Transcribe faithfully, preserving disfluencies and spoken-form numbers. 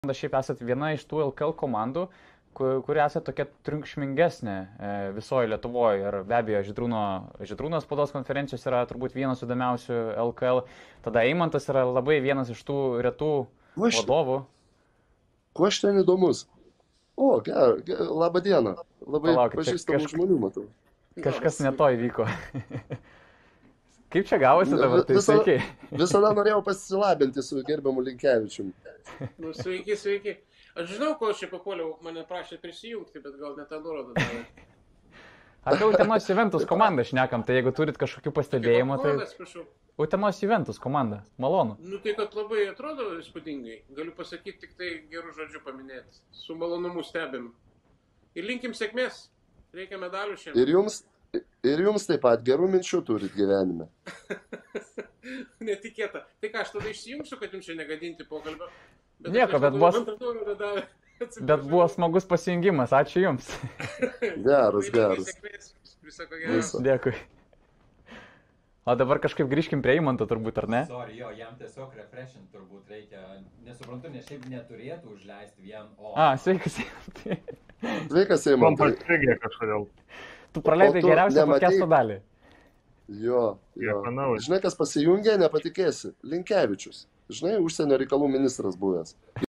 Šiaip esate viena iš tų L K L komandų, kuri esate tokia triukšmingesnė visoje Lietuvoje. Ir be abejo, Žydrūno, Žydrūno spaudos konferencijos yra turbūt vienas įdomiausių L K L. Tada Eimantas yra labai vienas iš tų retų Kuo aš, vadovų. kuo aš ten įdomus? O, ger, ger, labą dieną. Labai Palaukit, čia pažįstamų kažk- žmonių matau. Kažkas ne to įvyko. Kaip čia gavosi dabar? Tai Visada, sveiki. visada norėjau pasilabinti su gerbiamu Linkevičium. Nu, sveiki, sveiki. Aš žinau, ko aš čia papuoliau, mane prašė prisijungti, bet gal ne tą nuorodą davė. Apie Utenos Juventus komandą šnekam, tai jeigu turit kažkokių pastebėjimų, tai Atsiprašau. Utenos Juventus komanda, malonu. Nu tai, kad labai atrodo įspūdingai. Galiu pasakyti tik tai gerų žodžių paminėti. Su malonumu stebim. Ir linkim sėkmės. Reikia medalių šiandien. Ir jums, ir jums taip pat gerų minčių turit gyvenime. Netikėta. Tai ką, aš tada išsijungsiu, kad jums čia negadinti pokalbio. Nieko, bet buvo- Bet buvo smagus pasijungimas, ačiū Jums. Geras, geras. Visako Viso. geras. Dėkui. O dabar kažkaip grįžkim prie Eimanto turbūt, ar ne? Sorry, jo, jam tiesiog refreshint turbūt reikia. Nesuprantu, nes šiaip neturėtų užleisti vien O. A, sveikas Eimantai. Sveikas, Man Eimantai. pastrigė kažkodėl. Tu praleidai O tu geriausią nematei- podcast'o dalį. Jo, jo. Nieko naujo. Žinai, kas pasijungė, nepatikėsi. Linkevičius. Žinai, užsienio reikalų ministras buvęs.